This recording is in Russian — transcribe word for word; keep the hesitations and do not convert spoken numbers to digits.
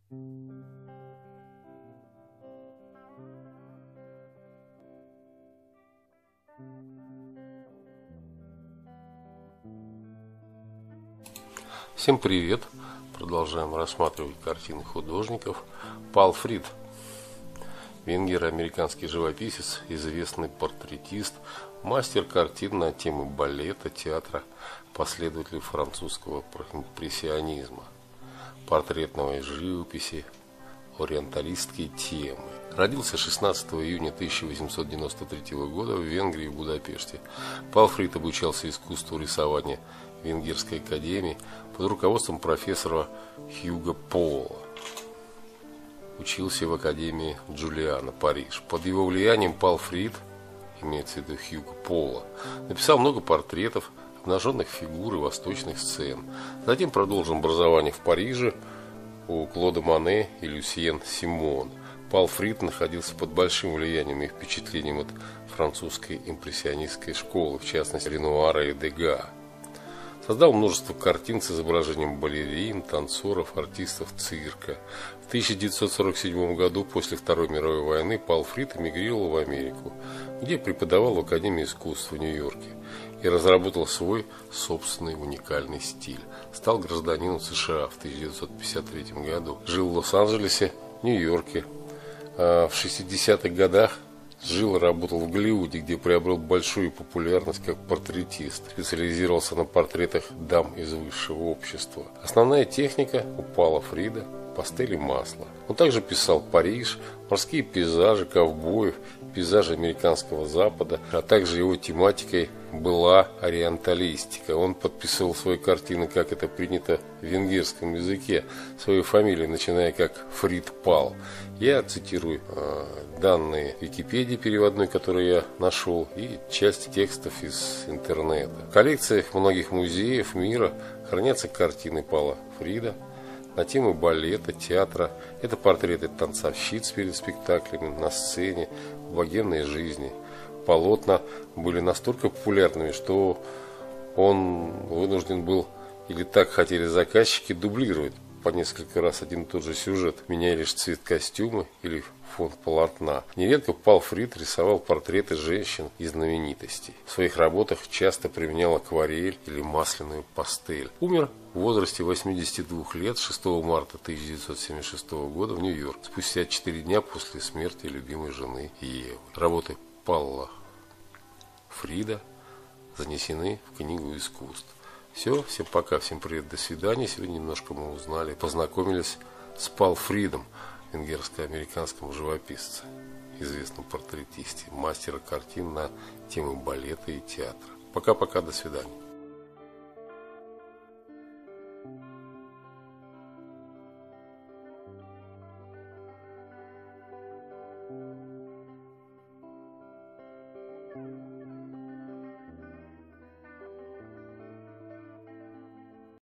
Всем привет! Продолжаем рассматривать картины художников. Пал Фрид, венгеро-американский живописец, известный портретист, мастер картин на темы балета, театра, последователь французского импрессионизма, портретной живописи, ориенталистские темы. Родился шестнадцатого июня тысяча восемьсот девяносто третьего года в Венгрии, в Будапеште. Пал Фрид обучался искусству рисования в Венгерской академии под руководством профессора Хьюго Пола. Учился в академии Джулиана, Париж. Под его влиянием Пал Фрид, имеется в виду Хьюго Пола, написал много портретов, обнаженных фигур и восточных сцен. Затем продолжил образование в Париже у Клода Мане и Люсьен Симон. Пал Фрид находился под большим влиянием и впечатлением от французской импрессионистской школы, в частности Ренуара и Дега. Создал множество картин с изображением балерин, танцоров, артистов цирка. В тысяча девятьсот сорок седьмом году, после Второй мировой войны, Пал Фрид эмигрировал в Америку, где преподавал в Академии искусств в Нью-Йорке и разработал свой собственный уникальный стиль. Стал гражданином США в тысяча девятьсот пятьдесят третьем году. Жил в Лос-Анджелесе, Нью-Йорке. А в шестидесятых годах жил и работал в Голливуде, где приобрел большую популярность как портретист. Специализировался на портретах дам из высшего общества. Основная техника у Пала Фрида – пастель и масло. Он также писал Париж, морские пейзажи, ковбоев, пейзажи американского Запада, а также его тематикой была ориенталистика. Он подписывал свои картины, как это принято в венгерском языке, свою фамилию, начиная как Фрид Пал. Я цитирую э, данные Википедии переводной, которые я нашел, и часть текстов из интернета. В коллекциях многих музеев мира хранятся картины Пала Фрида на темы балета, театра. Это портреты танцовщиц перед спектаклями, на сцене, в богемной жизни. Полотна были настолько популярными, что он вынужден был, или так хотели заказчики, дублировать по несколько раз один и тот же сюжет, меняя лишь цвет костюма или фон полотна. Нередко Пал Фрид рисовал портреты женщин и знаменитостей. В своих работах часто применял акварель или масляную пастель. Умер в возрасте восьмидесяти двух лет шестого марта тысяча девятьсот семьдесят шестого года в Нью-Йорке, спустя четыре дня после смерти любимой жены Евы. Работы Пала Фрида занесены в книгу искусств. Все, всем пока, всем привет, до свидания. Сегодня немножко мы узнали, познакомились с Пал Фридом, венгерско-американском живописце, известном портретисте, мастера картин на темы балета и театра. Пока-пока, до свидания.